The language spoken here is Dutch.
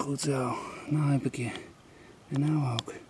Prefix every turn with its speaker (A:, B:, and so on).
A: Goed zo. Nou heb ik je. En nou ook.